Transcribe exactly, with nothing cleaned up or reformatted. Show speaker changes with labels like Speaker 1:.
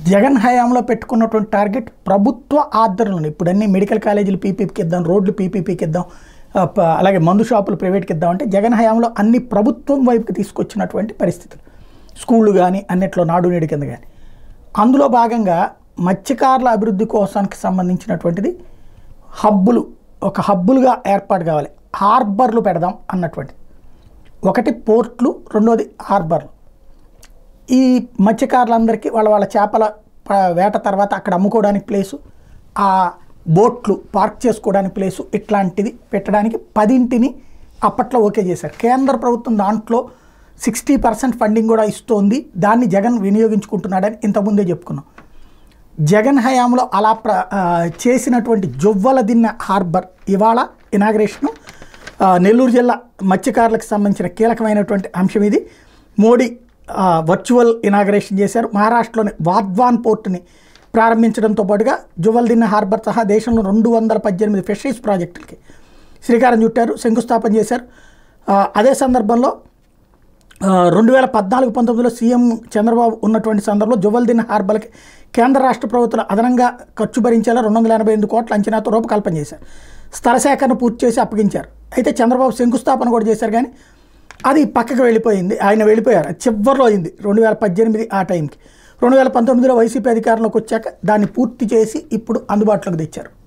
Speaker 1: జగన్ హయాంలో పెట్టుకున్నటువంటి టార్గెట్ ప్రభుత్వ ఆర్డర్లను ఇప్పుడు అన్ని మెడికల్ కాలేజీలు పీపీపీకి ఇద్దాం, రోడ్లు పీపీపీకి ఇద్దాం, అలాగే మందు షాపులు ప్రైవేట్కి ఇద్దాం అంటే జగన్ హయాంలో అన్ని ప్రభుత్వం వైపుకి తీసుకొచ్చినటువంటి పరిస్థితులు, స్కూళ్ళు కానీ అన్నిట్లో నాడు నేడు కింద కానీ. అందులో భాగంగా మత్స్యకారుల అభివృద్ధి కోసానికి సంబంధించినటువంటిది హబ్బులు, ఒక హబ్బులుగా ఏర్పాటు కావాలి, హార్బర్లు పెడదాం అన్నటువంటిది. ఒకటి పోర్ట్లు, రెండోది హార్బర్లు. ఈ మత్స్యకారులందరికీ వాళ్ళ వాళ్ళ చేపల వేట తర్వాత అక్కడ అమ్ముకోవడానికి ప్లేసు, ఆ బోట్లు పార్క్ చేసుకోవడానికి ప్లేసు, ఇట్లాంటిది పెట్టడానికి పదింటిని అప్పట్లో ఓకే చేశారు. కేంద్ర ప్రభుత్వం దాంట్లో సిక్స్టీ పర్సెంట్ ఫండింగ్ కూడా ఇస్తోంది, దాన్ని జగన్ వినియోగించుకుంటున్నాడని ఇంతకుముందే చెప్పుకున్నాం. జగన్ హయాంలో అలా ప్ర చేసినటువంటి జొవ్వల దిన్న హార్బర్ ఇవాళ ఇనాగ్రేషను నెల్లూరు జిల్లా మత్స్యకారులకు సంబంధించిన కీలకమైనటువంటి అంశం ఇది. మోడీ వర్చువల్ ఇనాగ్రేషన్ చేశారు. మహారాష్ట్రలోని వాధ్వాన్ పోర్టుని ప్రారంభించడంతో పాటుగా జువల్దిన్న హార్బర్ సహా దేశంలో రెండు వందల పద్దెనిమిది ఫిషరీస్ ప్రాజెక్టులకి శ్రీకారం చుట్టారు, శంకుస్థాపన చేశారు. అదే సందర్భంలో రెండు వేల పద్నాలుగు పంతొమ్మిదిలో సీఎం చంద్రబాబు ఉన్నటువంటి సందర్భంలో జువల్దిన్న హార్బర్కి కేంద్ర రాష్ట్ర ప్రభుత్వాలు అదనంగా ఖర్చు భరించేలా రెండు వందల ఎనభై ఎనిమిది కోట్ల అంచనాతో రూపకల్పన చేశారు. స్థల సేకరణ పూర్తి చేసి అప్పగించారు. అయితే చంద్రబాబు శంకుస్థాపన కూడా చేశారు, కానీ అది పక్కకు వెళ్ళిపోయింది, ఆయన వెళ్ళిపోయారు. చివరిలో అయింది రెండు వేల పద్దెనిమిది ఆ టైంకి. రెండు వేల పంతొమ్మిదిలో వైసీపీ అధికారంలోకి వచ్చాక దాన్ని పూర్తి చేసి ఇప్పుడు అందుబాటులోకి తెచ్చారు.